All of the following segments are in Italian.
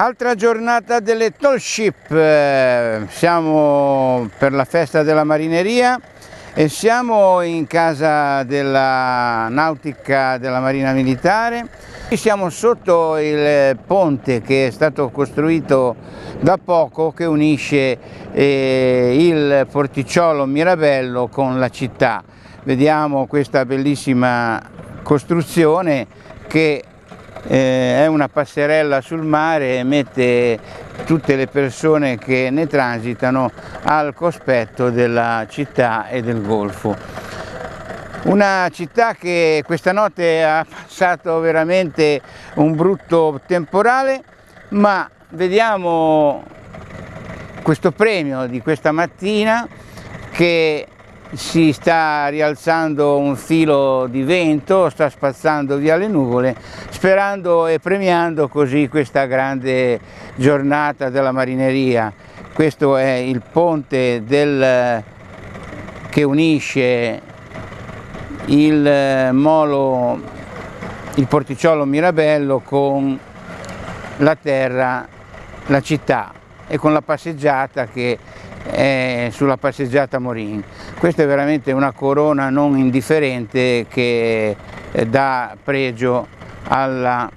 Altra giornata delle Tall Ship, siamo per la festa della marineria e siamo in casa della nautica della Marina Militare. Siamo sotto il ponte che è stato costruito da poco, che unisce il porticciolo Mirabello con la città. Vediamo questa bellissima costruzione che è una passerella sul mare e mette tutte le persone che ne transitano al cospetto della città e del golfo. Una città che questa notte ha passato veramente un brutto temporale, ma vediamo questo premio di questa mattina che si sta rialzando un filo di vento, sta spazzando via le nuvole, sperando e premiando così questa grande giornata della marineria. Questo è il ponte che unisce il porticciolo Mirabello con la terra, la città, e con la passeggiata che è sulla passeggiata Morin. Questa è veramente una corona non indifferente che dà pregio alla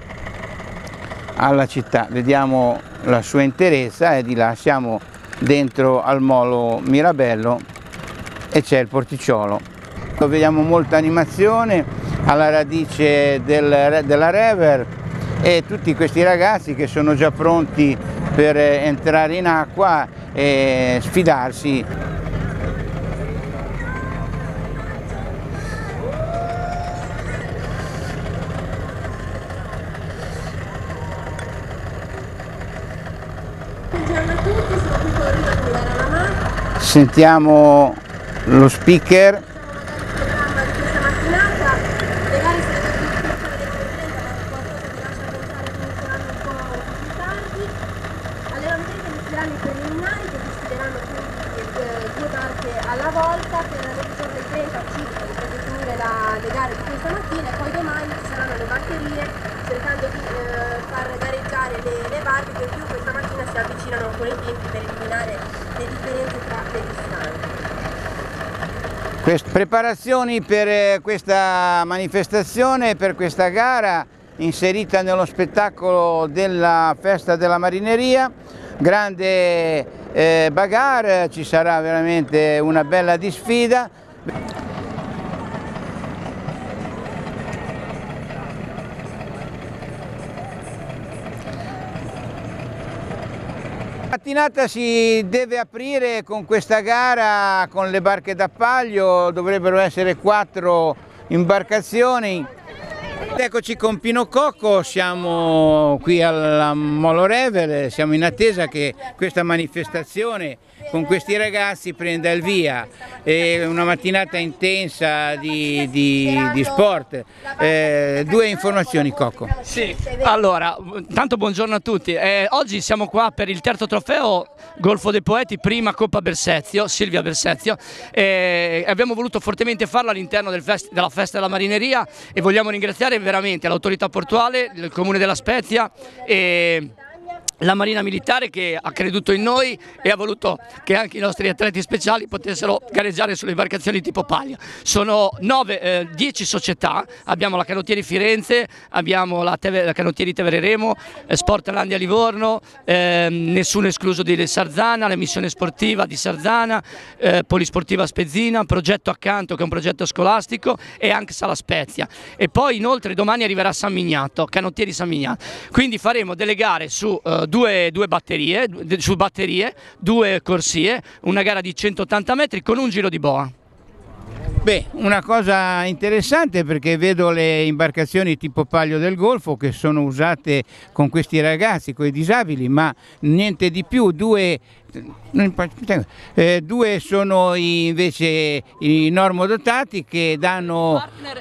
città. Vediamo la sua interezza e di là siamo dentro al molo Mirabello e c'è il porticciolo. Vediamo molta animazione alla radice della Rever e tutti questi ragazzi che sono già pronti per entrare in acqua e sfidarsi. Buongiorno a tutti, sono qui con Rio a guidare la mano. Sentiamo lo speaker. Programma di questa mattinata, le gare sono già tutte qualcosa di lascia pensare che inizieranno un po' più tardi. Allenamenti iniziali preliminari che decideranno quindi due barche alla volta per le giorni 30 circa per definire le gare di questa mattina, e poi domani ci saranno le batterie cercando di far gareggiare le barche che più questa mattina si avvicinano con i tempi per eliminare le differenze tra le distanze. Preparazioni per questa manifestazione, per questa gara inserita nello spettacolo della festa della marineria. Grande bagarre, ci sarà veramente una bella disfida. La mattinata si deve aprire con questa gara con le barche d'appaglio, dovrebbero essere 4 imbarcazioni. Eccoci con Pino Cocco, siamo qui alla Molo Rever, siamo in attesa che questa manifestazione con questi ragazzi prenda il via. È una mattinata intensa di sport. 2 informazioni, Cocco. Sì, allora, tanto buongiorno a tutti. Oggi siamo qua per il terzo trofeo Golfo dei Poeti, prima Coppa Bersezio, Silvia Bersezio. Abbiamo voluto fortemente farlo all'interno della festa della marineria e vogliamo ringraziare veramente l'autorità portuale, il comune della Spezia e la Marina Militare che ha creduto in noi e ha voluto che anche i nostri atleti speciali potessero gareggiare sulle imbarcazioni tipo Paglia. Sono 10 società, abbiamo la Canottieri Firenze, abbiamo la Canottieri Tevere Remo, Sportlandia Livorno, nessuno escluso di Sarzana, la missione sportiva di Sarzana, Polisportiva Spezzina, Progetto Accanto che è un progetto scolastico e anche Sala Spezia. E poi inoltre domani arriverà San Mignato, Canottieri San Mignato. Quindi faremo delle gare su due batterie, 2 corsie, una gara di 180 metri con un giro di boa. Beh, una cosa interessante perché vedo le imbarcazioni tipo Paglio del Golfo che sono usate con questi ragazzi, con i disabili, ma niente di più. 2 sono invece i normodotati che danno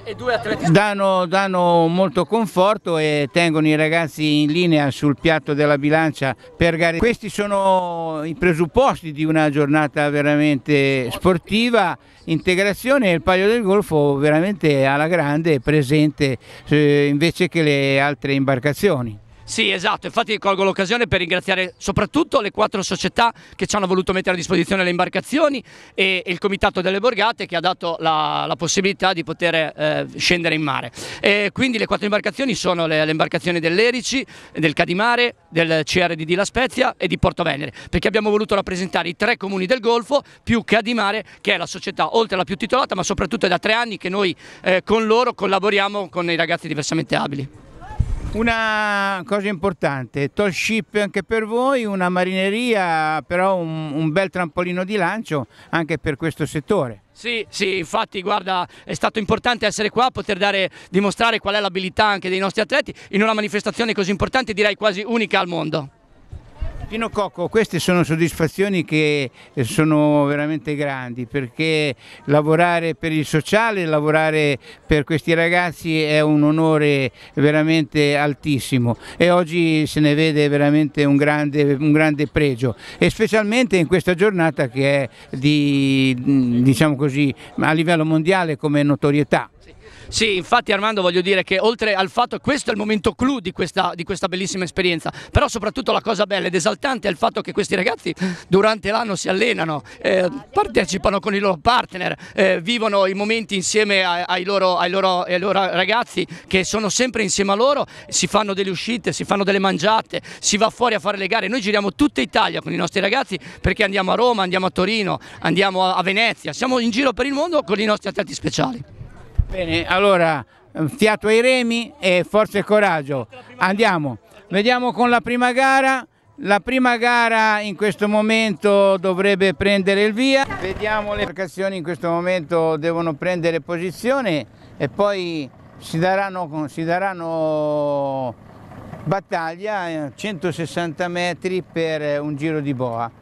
molto conforto e tengono i ragazzi in linea sul piatto della bilancia per gare. Questi sono i presupposti di una giornata veramente sportiva, integrazione, e il Paglio del Golfo veramente alla grande presente invece che le altre imbarcazioni. Sì, esatto, infatti colgo l'occasione per ringraziare soprattutto le 4 società che ci hanno voluto mettere a disposizione le imbarcazioni e il Comitato delle Borgate che ha dato la possibilità di poter scendere in mare. E quindi le 4 imbarcazioni sono le imbarcazioni dell'Erici, del Cadimare, del CRDD La Spezia e di Porto Venere, perché abbiamo voluto rappresentare i 3 comuni del Golfo più Cadimare, che è la società oltre la più titolata, ma soprattutto è da 3 anni che noi con loro collaboriamo con i ragazzi diversamente abili. Una cosa importante, tall ship anche per voi, una marineria, però un bel trampolino di lancio anche per questo settore. Sì, infatti guarda, è stato importante essere qua, poter dimostrare qual è l'abilità anche dei nostri atleti in una manifestazione così importante, direi quasi unica al mondo. Pino Cocco, queste sono soddisfazioni che sono veramente grandi, perché lavorare per il sociale, lavorare per questi ragazzi è un onore veramente altissimo e oggi se ne vede veramente un grande pregio, e specialmente in questa giornata che è diciamo così, a livello mondiale come notorietà. Sì, infatti Armando, voglio dire che oltre al fatto che questo è il momento clou di questa bellissima esperienza, però soprattutto la cosa bella ed esaltante è il fatto che questi ragazzi durante l'anno si allenano, partecipano con i loro partner, vivono i momenti insieme ai loro ragazzi che sono sempre insieme a loro, si fanno delle uscite, si fanno delle mangiate, si va fuori a fare le gare. Noi giriamo tutta Italia con i nostri ragazzi perché andiamo a Roma, andiamo a Torino, andiamo a Venezia, siamo in giro per il mondo con i nostri atleti speciali. Bene, allora fiato ai remi e forza e coraggio, andiamo, vediamo con la prima gara. La prima gara in questo momento dovrebbe prendere il via, vediamo le imbarcazioni in questo momento devono prendere posizione e poi si daranno battaglia 160 metri per un giro di boa.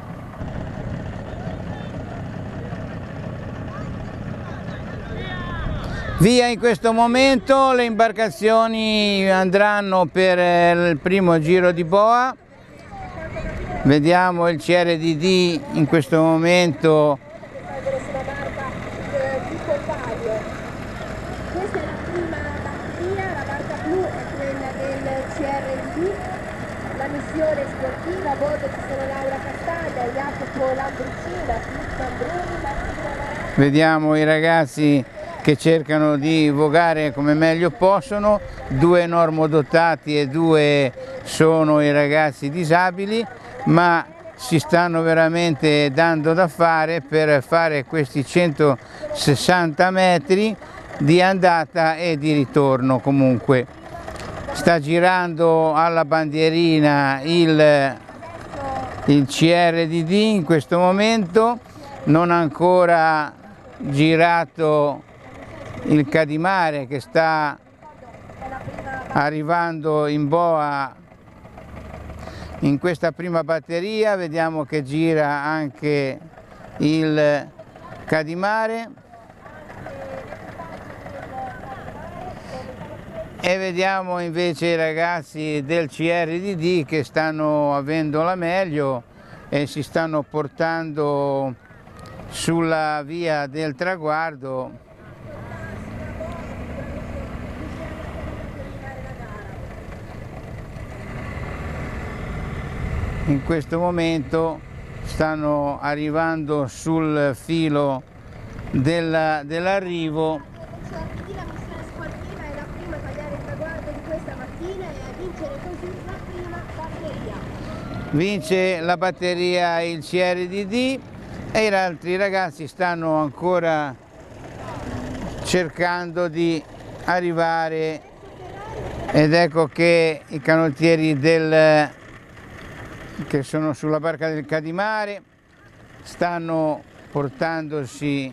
Via in questo momento, le imbarcazioni andranno per il primo giro di boa. Vediamo il CRDD in questo momento. Questa è la prima batteria, la barca blu è quella del CRDD, la missione sportiva, a bordo ci sono Laura Castaglia, Jacopo Lambricina, Cristian Bruni, Martina Maratti. Vediamo i ragazzi che cercano di vogare come meglio possono, 2 normodotati e 2 sono i ragazzi disabili, ma si stanno veramente dando da fare per fare questi 160 metri di andata e di ritorno. Comunque sta girando alla bandierina il CRDD in questo momento, non ha ancora girato il Cadimare che sta arrivando in boa in questa prima batteria. Vediamo che gira anche il Cadimare e vediamo invece i ragazzi del CRDD che stanno avendo la meglio e si stanno portando sulla via del traguardo. In questo momento stanno arrivando sul filo dell'arrivo. La missione sportiva è la prima a tagliare il traguardo di questa mattina e a vincere così la prima batteria. Vince la batteria il CRDD e gli altri ragazzi stanno ancora cercando di arrivare, ed ecco che i canottieri che sono sulla barca del Cadimare stanno portandosi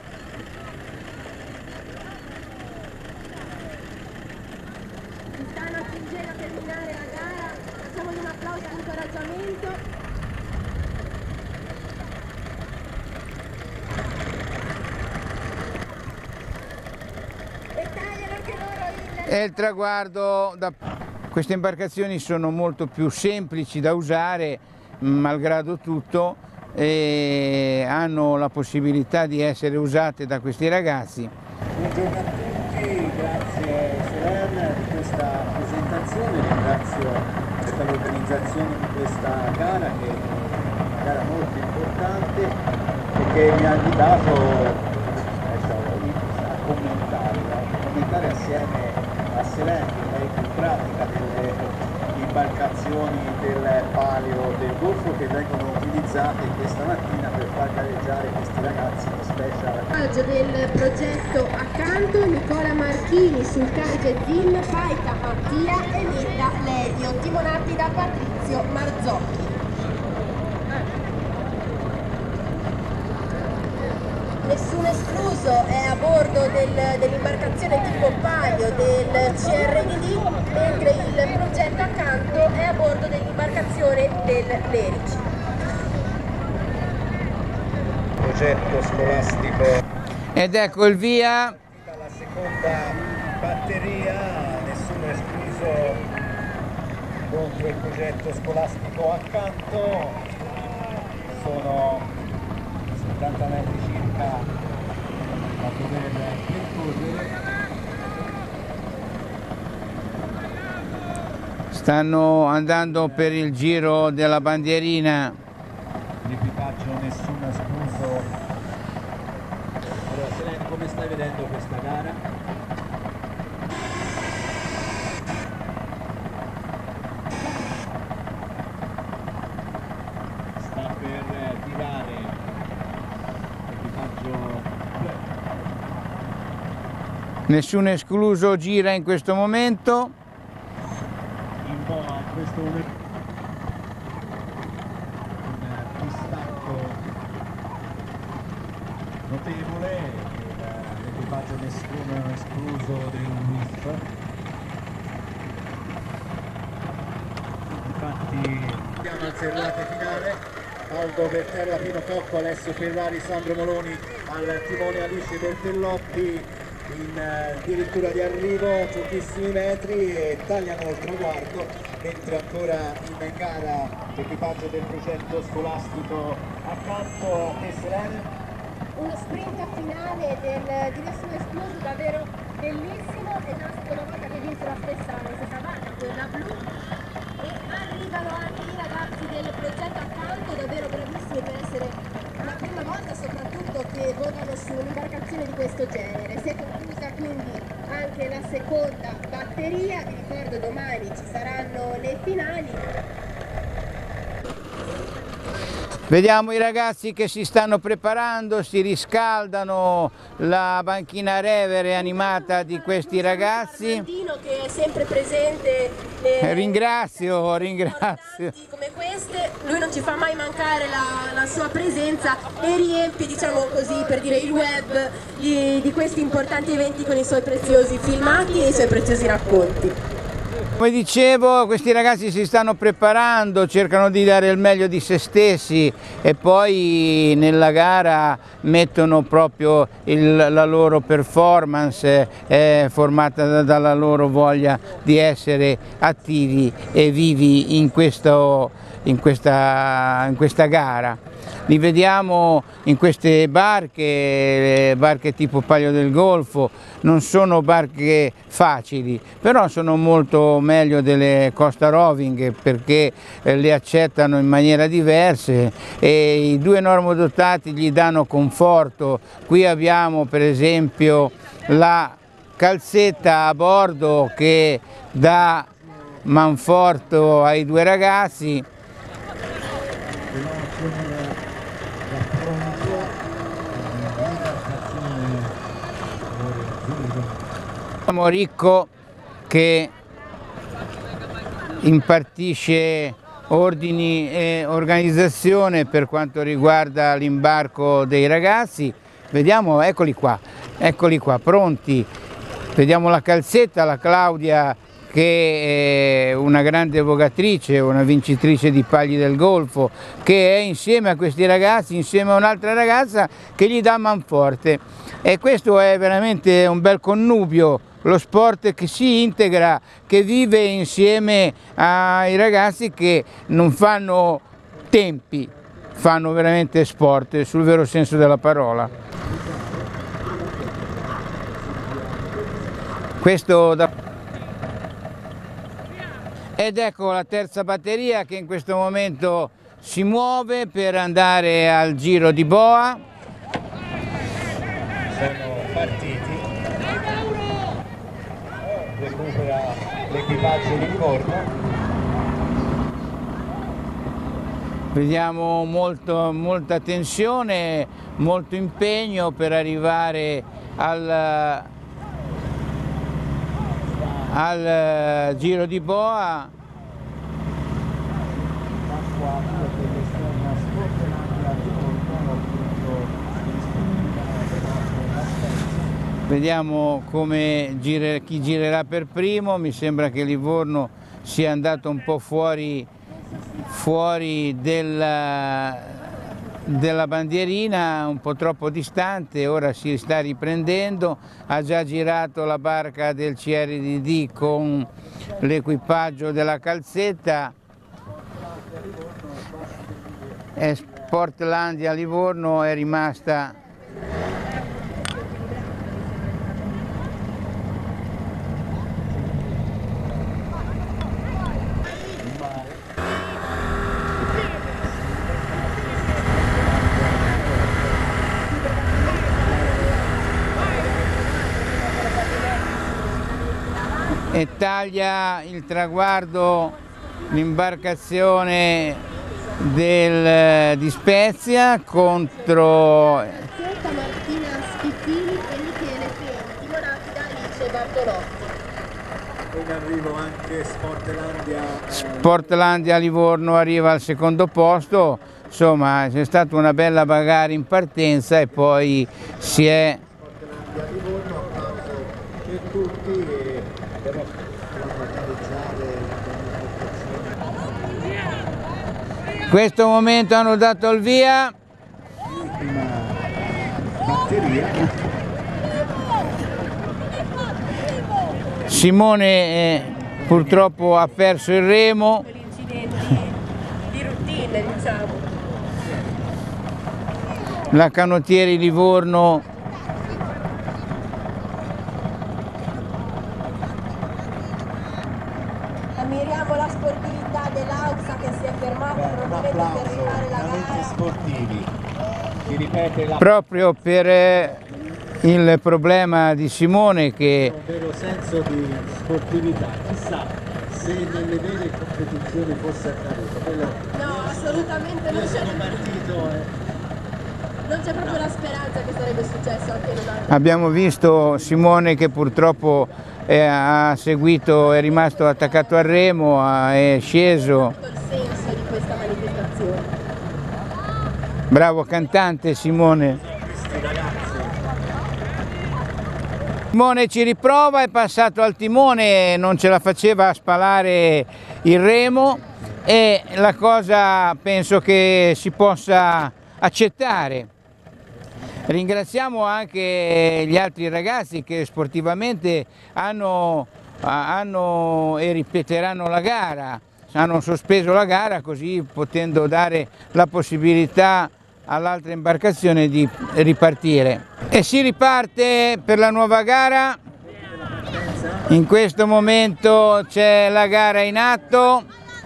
Stanno accingendo a terminare la gara, facciamogli un applauso di incoraggiamento. E tagliano anche loro e il traguardo. Queste imbarcazioni sono molto più semplici da usare, malgrado tutto, e hanno la possibilità di essere usate da questi ragazzi. Buongiorno a tutti, grazie Serena di questa presentazione. ringrazio per l'organizzazione di questa gara, che è una gara molto importante e che mi ha invitato a commentare assieme a Selene, che è più pratica delle imbarcazioni del palio del Golfo che vengono utilizzate questa mattina per far gareggiare questi ragazzi di Special. Del progetto Accanto, Nicola Marchini sul Carige Zin, Paita Mattia e Linda Ledio, timonati da Patrizio Marzocchi. Nessuno escluso è a bordo dell'imbarcazione tipo palio del CRDD, mentre il progetto Accanto è a bordo dell'imbarcazione del Lerici. Progetto scolastico. Ed ecco il via. La seconda batteria, nessuno escluso contro il progetto scolastico Accanto. Sono 70 metri circa a dover percorrere. Stanno andando per il giro della bandierina. L'equipaggio nessuno escluso. Allora Selene, come stai vedendo questa gara? Sta per tirare l'equipaggio. Nessuno escluso gira in questo momento. In boa in questo momento. Un distacco notevole, l'equipaggio nessuno escluso del WIF. Infatti siamo al serrate finale. Aldo per terra, Pino Cocco, Alessio Ferrari, Sandro Moloni al timone, Alice Bertellotti in addirittura di arrivo a pochissimi metri e tagliano il traguardo, mentre ancora in gara l'equipaggio del progetto scolastico Accanto e Selene. Uno sprint finale di nessuno escluso davvero bellissimo, è già la seconda volta che vince la stessa barca, quella blu, e arrivano anche i ragazzi del progetto Accanto, davvero bravissimi per essere la prima volta soprattutto che votano su un'imbarcazione di questo genere. Si è conclusa quindi anche la seconda batteria, vi ricordo domani ci saranno le finali. Vediamo i ragazzi che si stanno preparando, si riscaldano, la banchina Revere animata di questi ragazzi. Che è sempre presente. Ringrazio. Come queste, lui non ci fa mai mancare la sua presenza e riempie, diciamo così, per dire, il web di questi importanti eventi con i suoi preziosi filmati e i suoi preziosi racconti. Come dicevo, questi ragazzi si stanno preparando, cercano di dare il meglio di se stessi e poi nella gara mettono proprio la loro performance, formata dalla loro voglia di essere attivi e vivi in questa gara. Li vediamo in queste barche tipo Palio del Golfo, non sono barche facili, però sono molto meglio delle Costa Roving perché le accettano in maniera diversa e i due normodotati gli danno conforto. Qui abbiamo per esempio la calzetta a bordo che dà manforto ai due ragazzi. Ricco che impartisce ordini e organizzazione per quanto riguarda l'imbarco dei ragazzi. Vediamo, eccoli qua, pronti. Vediamo la calzetta, la Claudia, che è una grande vogatrice, una vincitrice di Pagli del Golfo, che è insieme a questi ragazzi, insieme a un'altra ragazza che gli dà manforte. E questo è veramente un bel connubio, lo sport che si integra, che vive insieme ai ragazzi che non fanno tempi, fanno veramente sport, sul vero senso della parola. Ed ecco la terza batteria che in questo momento si muove per andare al Giro di Boa. Sono partiti, recupera l'equipaggio di Livorno. Vediamo molta tensione, molto impegno per arrivare al Giro di Boa. Vediamo chi girerà per primo. Mi sembra che Livorno sia andato un po' fuori della bandierina, un po' troppo distante, ora si sta riprendendo, ha già girato la barca del CRDD con l'equipaggio della calzetta. Sportlandia Livorno è rimasta e taglia il traguardo l'imbarcazione di Spezia contro Martina Schiffini e Michele Feni, timorati da Alice Bartolotti. In arrivo anche Sportlandia Livorno arriva al secondo posto. Insomma, c'è stata una bella bagarre in partenza e poi si è Livorno, applauso per tutti e però in questo momento hanno dato il via. l'ultima batteria. Simone purtroppo ha perso il remo. Incidenti di routine, diciamo. La canottieri Livorno Ammiriamo la sportività dell'Ausa che si è fermata Un probabilmente per applauso rifare la veramente gara. sportivi. Si ripete proprio per il problema di Simone che un vero senso di sportività. Chissà se nelle vere competizioni fosse accaduto. Quello No, assolutamente non io c'è, sono partito non c'è proprio la speranza che sarebbe successo anche in un'altra. abbiamo visto Simone che purtroppo è rimasto attaccato al remo, è sceso. Il senso di questa manifestazione. Bravo cantante Simone. questi ragazzi. Simone ci riprova, è passato al timone, non ce la faceva a spalare il remo e la cosa penso che si possa accettare. Ringraziamo anche gli altri ragazzi che sportivamente hanno e ripeteranno la gara, hanno sospeso la gara così potendo dare la possibilità all'altra imbarcazione di ripartire. E si riparte per la nuova gara. In questo momento c'è la gara in atto.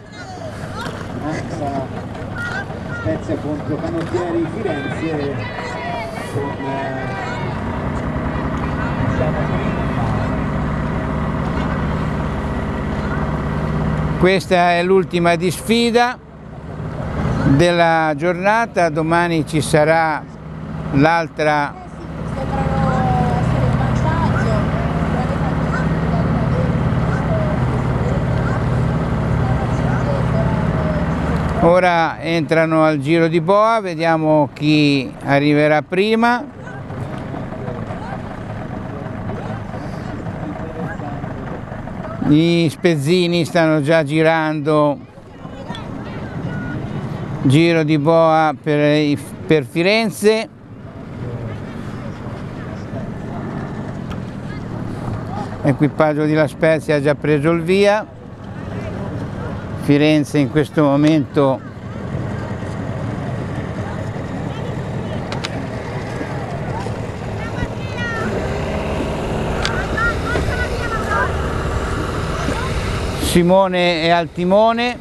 Spezia contro Canottieri Firenze con Questa è l'ultima di sfida della giornata, domani ci sarà l'altra. Sembrano essere in vantaggio. Ora entrano al Giro di Boa, vediamo chi arriverà prima. Gli spezzini stanno già girando. Giro di Boa per Firenze. L'equipaggio di La Spezia ha già preso il via. Firenze in questo momento Simone è al timone.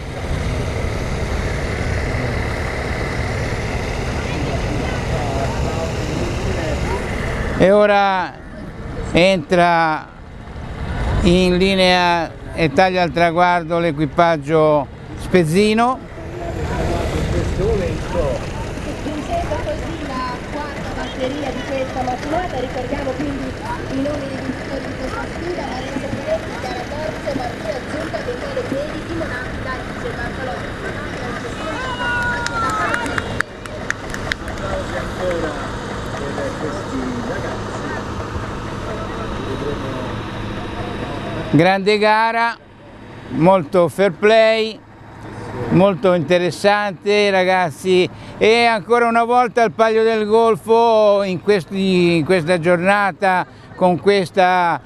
E ora entra in linea e taglia al traguardo l'equipaggio Spezzino. Vincendo così la quarta batteria di questa mattinata. Ricordiamo quindi i nomi dei vincitori di questa sfida: Lorenzo Pinetti, Chiara Terzo, Martina Giunta, Daniele Piedi, Timonati, Darice, Bartolomeo, applausi ancora per questi ragazzi. Grande gara, molto fair play, molto interessante ragazzi, e ancora una volta il Palio del Golfo in questa giornata con questa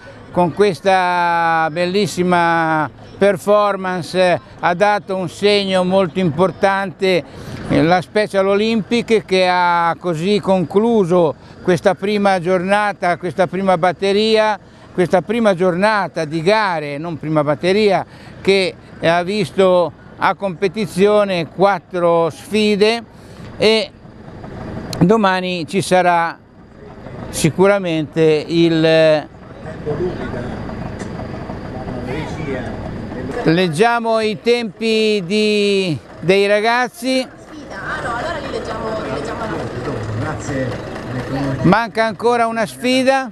bellissima performance ha dato un segno molto importante. La Special Olympic, che ha così concluso questa prima giornata, questa prima batteria, questa prima giornata di gare, non prima batteria, che ha visto a competizione 4 sfide, e domani ci sarà sicuramente leggiamo i tempi dei ragazzi. allora li leggiamo Grazie. Manca ancora una sfida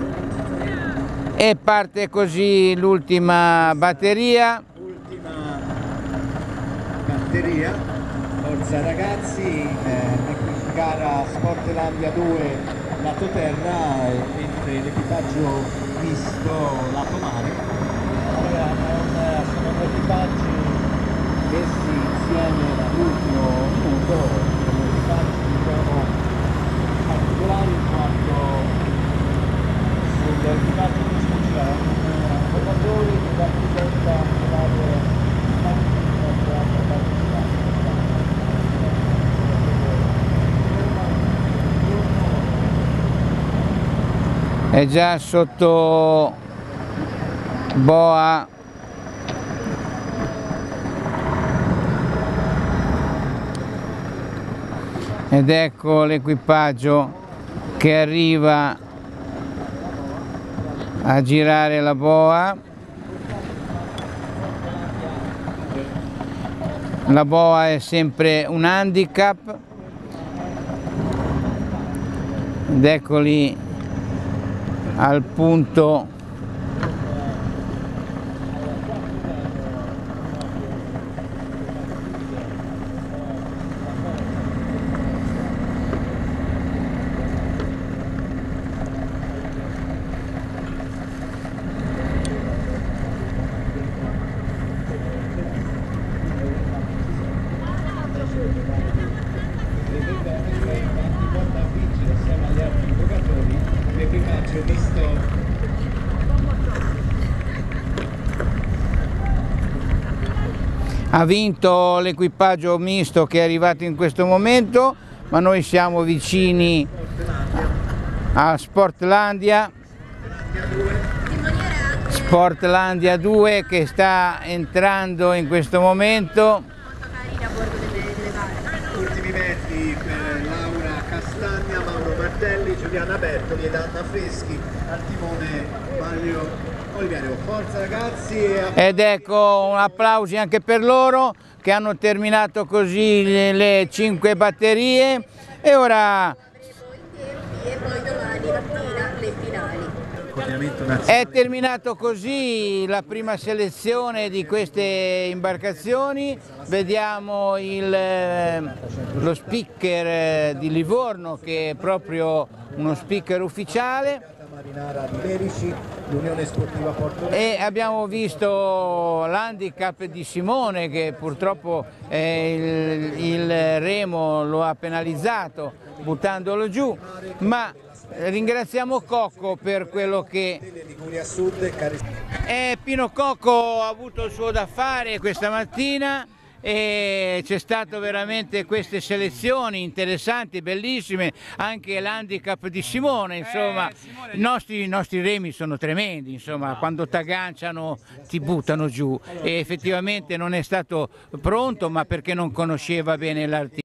e parte così l'ultima batteria. Ultima batteria, forza ragazzi, gara Sportlandia 2 lato terra, mentre l'equipaggio misto lato mare. Allora, sono 2 equipaggi messi insieme dall'ultimo minuto, sono equipaggi diciamo particolari in quanto sull'equipaggio misto c'è un formatore che rappresenta le varie partite che hanno partecipato. È già sotto boa ed ecco l'equipaggio che arriva a girare la boa. La boa è sempre un handicap ed eccoli al punto . Ha vinto l'equipaggio misto che è arrivato in questo momento, ma noi siamo vicini a Sportlandia 2 che sta entrando in questo momento. Ultimi metri per Laura Castagna, Mauro Martelli, Giuliana Bertoli ed Anna Freschi, al timone Mario Oliviero. Forza ragazzi! Ed ecco un applausi anche per loro che hanno terminato così le 5 batterie e ora e poi domani mattina le finali. è terminato così la prima selezione di queste imbarcazioni. Vediamo lo speaker di Livorno, che è proprio uno speaker ufficiale. Marinara di Lerici, l'Unione Sportiva Porto Vecchio. E abbiamo visto l'handicap di Simone, che purtroppo il remo lo ha penalizzato buttandolo giù, ma ringraziamo Cocco per quello che Pino Cocco ha avuto il suo da fare questa mattina e c'è stato veramente queste selezioni interessanti, bellissime, anche l'handicap di Simone, insomma, i nostri remi sono tremendi, insomma, quando t'agganciano ti buttano giù e effettivamente non è stato pronto, ma perché non conosceva bene l'artista.